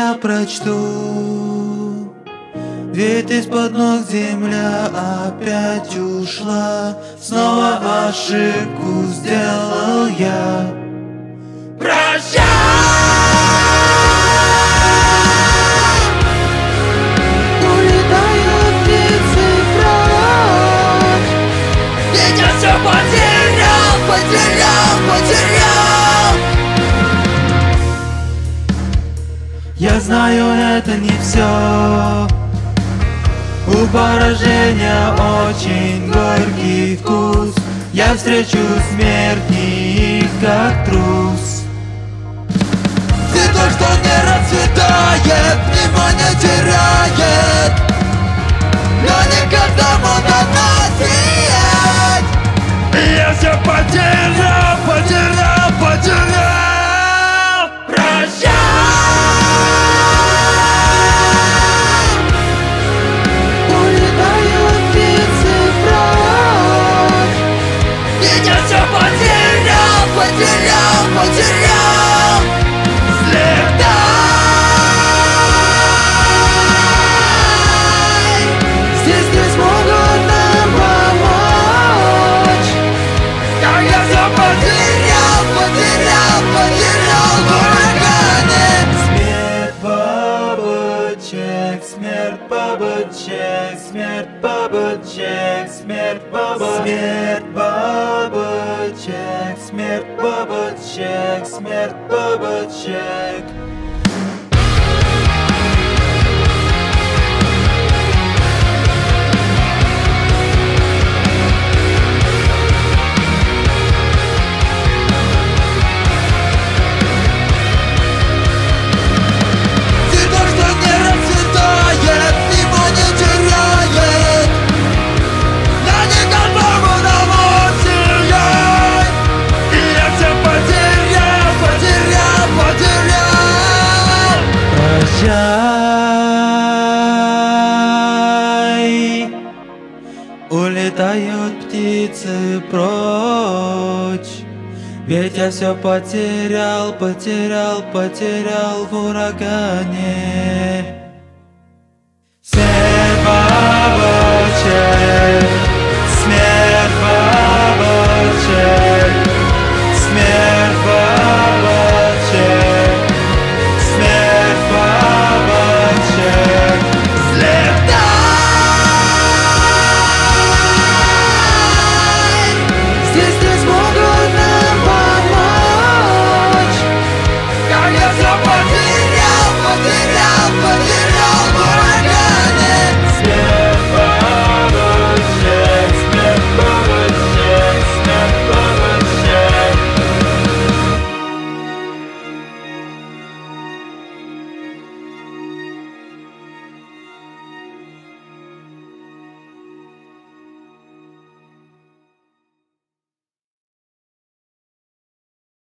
я прочту. Ведь из-под ног земля опять ушла. Снова ошибку сделал я. Прощай! Улетают птицы прочь. Ведь я все потерял, потерял, потерял. Я знаю, это не все. У поражения очень горький вкус. Я встречу смерть не как трус. Цветок, что не расцветает, внимание теряет, но никогда можно сиять. Я все потерял, потерял, потерял. Прощай! Улетают птицы прочь. Ведь я все потерял, потерял, потерял. Слетай! Здесь не смогут нам помочь. А я все потерял, потерял, потерял в урагане. Смерть бабочек, смерть бабочек, смерть бабочек, смерть бабочек, смерть бабочек, смерть бабочек, смерть бабочек. Цветок, что не расцветает, внимание теряет, но никогда можно сиять. И я все потерял, потерял, потерял. Прощай, улетают птицы прочь. Ведь я все потерял, потерял, потерял в урагане. Смерть бабочек.